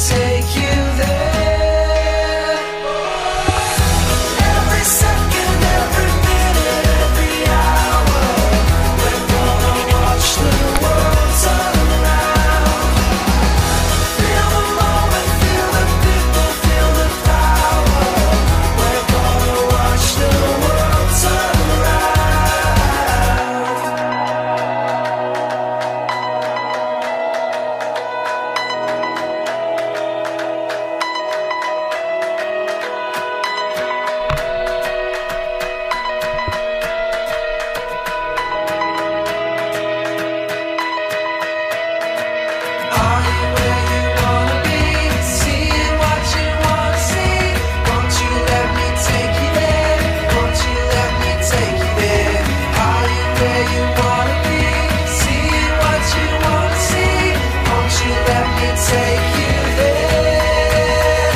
take you there. Every second, every minute, every hour, we're gonna watch the world turn around. Feel the moment, feel the people, feel the power. We're gonna watch the world turn around. Are you where you wanna be? Seeing what you wanna see? Won't you let me take you there? Won't you let me take you there? Are you where you wanna be? Seeing what you wanna see? Won't you let me take you there?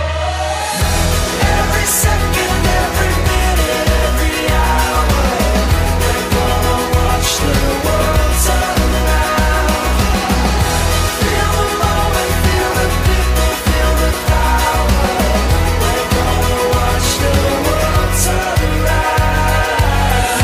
Every second, every minute, every hour, we're gonna watch the world turn around. Feel the moment, feel the people, feel the power. We're gonna watch the world turn around.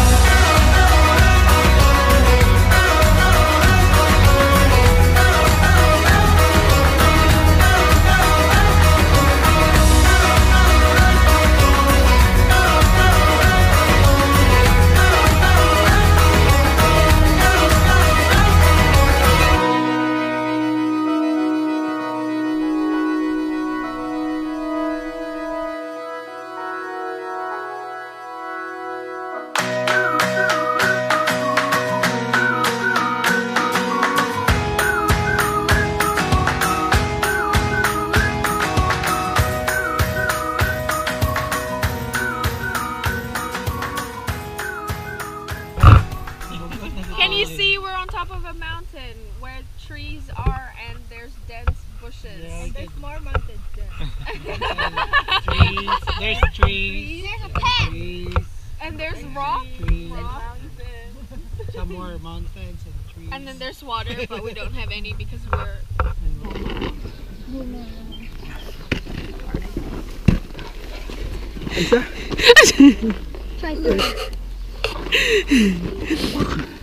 Can you see we're on top of a mountain where trees are and there's dense bushes? Yeah, And there's more mountains there. trees. There's trees. There's a pet. Trees. And there's rocks Trees. and mountains. Some more mountains and trees. And then there's water, but we don't have any because we're... Isa? Try to.